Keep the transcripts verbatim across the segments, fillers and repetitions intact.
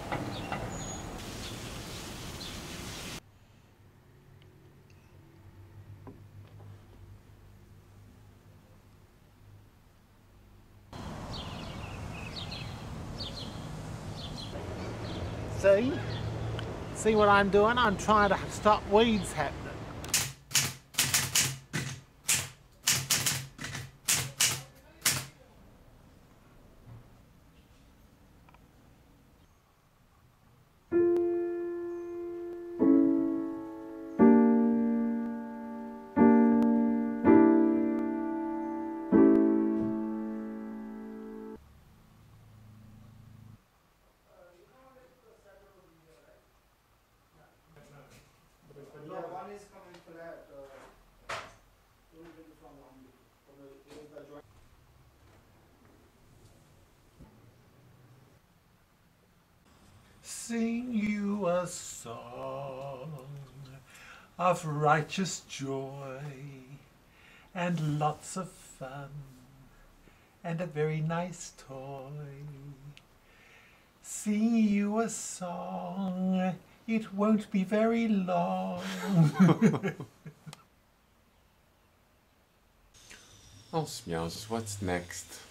See? See what I'm doing? I'm trying to stop weeds happening. No, one is coming flat. Uh, two will from one. It is the joint. Sing you a song of righteous joy and lots of fun and a very nice toy. Sing you a song, it won't be very long. Oh, Smeals, what's next?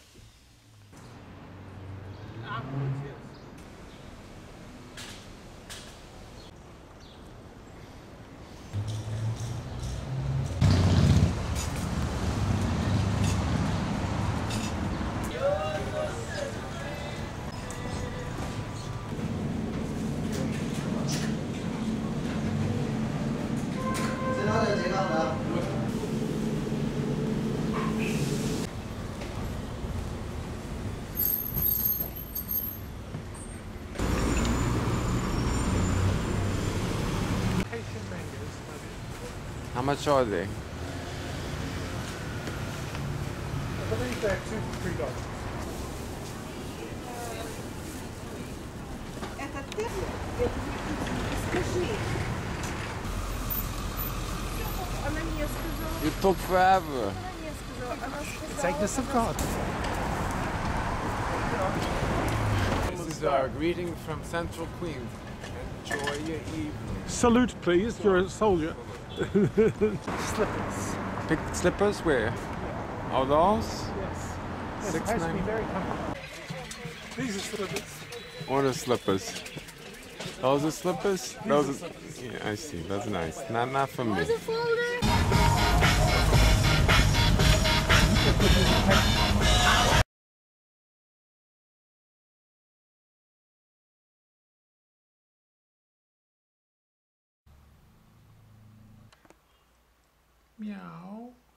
How much are they? I believe they're two to three dollars. You took forever. It's Agnes of God. This is our greeting from Central Queens. Enjoy your evening. Salute, please. You're a soldier. Slippers. Pick slippers where? Outdoors? Yes. They're Six supposed to be nine. very comfortable. These are slippers. Order slippers. Those are slippers? Those are slippers. Yeah, I see. That's nice. Not not for me. Meow.